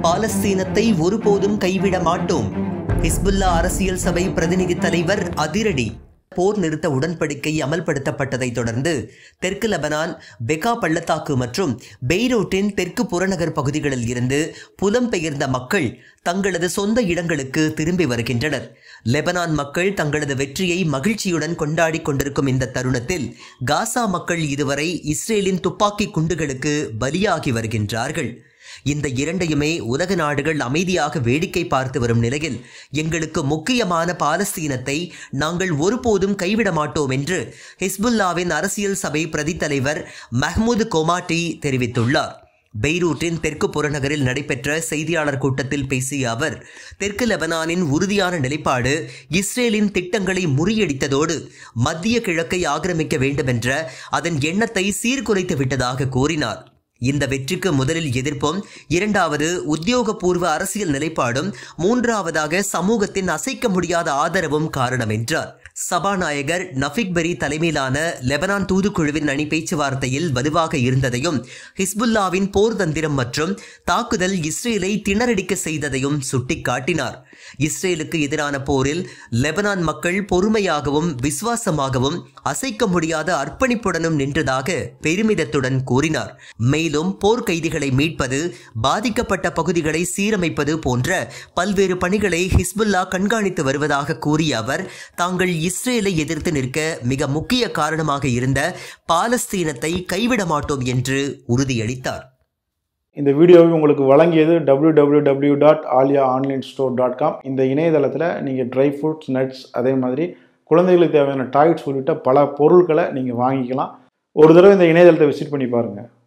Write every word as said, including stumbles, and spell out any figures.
பாலஸ்தீனத்தை ஒருபோதும் கைவிட மாட்டோம். ஹிஸ்புல்லா அரசியல் சபை பிரதிநிதி தலைவர் அதிரடி. போர் நிறுத்த உடன்படிக்கை அமல்படுத்தப்பட்டதை தொடர்ந்து தெற்கு லெபனான், பெகா பள்ளத்தாக்கு மற்றும் பெய்ரூட்டின் தெற்கு புறநகர் பகுதிகளில் இருந்து புலம்பெயர்ந்த மக்கள் தங்களது சொந்த இடங்களுக்கு திரும்பி வருகின்றனர். லெபனான் மக்கள் தங்களது வெற்றியை மகிழ்ச்சியுடன் கொண்டாடி கொண்டிருக்கும் இந்த தருணத்தில் காசா மக்கள் இதுவரை இஸ்ரேலின் துப்பாக்கி குண்டுகளுக்கு பலியாகி வருகின்றார்கள். இந்த இரண்டையுமே உலக நாடுகள் அமைதியாக வேடிக்கை பார்த்து வரும் நிலையில் எங்களுக்கு முக்கியமான பாலஸ்தீனத்தை நாங்கள் ஒருபோதும் கைவிட மாட்டோம் என்று ஹிஸ்புல்லாவின் அரசியல் சபை பிரதி தலைவர் மஹ்மூத் கோமாட்டி தெரிவித்துள்ளார். பெய்ரூட்டின் தெற்கு புறநகரில் நடைபெற்ற செய்தியாளர் கூட்டத்தில் பேசிய அவர், தெற்கு லெபனானின் உறுதியான நிலைப்பாடு இஸ்ரேலின் திட்டங்களை முறியடித்ததோடு மத்திய கிழக்கை ஆக்கிரமிக்க வேண்டுமென்ற அதன் எண்ணத்தை சீர்குலைத்து விட்டதாக கூறினார். இந்த வெற்றிக்கு முதலில் எதிர்ப்பும், இரண்டாவது உத்தியோகபூர்வ அரசியல் நிலைப்பாடும், மூன்றாவதாக சமூகத்தின் அசைக்க முடியாத ஆதரவும் காரணம் என்றார். சபாநாயகர் நஃபிக் பெரி தலைமையிலான லெபனான் தூதுக்குழுவின் அணி பேச்சுவார்த்தையில் வலுவாக இருந்ததையும், ஹிஸ்புல்லாவின் போர் தந்திரம் மற்றும் தாக்குதல் இஸ்ரேலை திணறடிக்க செய்ததையும் சுட்டிக்காட்டினார். இஸ்ரேலுக்கு எதிரான போரில் லெபனான் மக்கள் பொறுமையாகவும் விசுவாசமாகவும் அசைக்க முடியாத அர்ப்பணிப்புடனும் நின்றதாக பெருமிதத்துடன் கூறினார். மேலும் போர் கைதிகளை மீட்பது, பாதிக்கப்பட்ட பகுதிகளை சீரமைப்பது போன்ற பல்வேறு பணிகளை ஹிஸ்புல்லா கண்காணித்து வருவதாக கூறிய அவர், தாங்கள் இஸ்ரேலை எதிர்த்து நிற்க மிக முக்கிய காரணமாக இருந்த பாலஸ்தீனத்தை கைவிட மாட்டோம் என்று உறுதியளித்தார். இந்த வீடியோவை உங்களுக்கு வழங்கியது W W W dot Aaliya online store dot com. இந்த இணையதளத்தில் நீங்கள் ட்ரை ஃப்ரூட்ஸ், நட்ஸ், அதே மாதிரி குழந்தைகளுக்கு தேவையான டாய்ஸ் உள்ளிட்ட பல பொருட்களை நீங்கள் வாங்கிக்கலாம். ஒரு தடவை இந்த இணையதளத்தை விசிட் பண்ணி பாருங்கள்.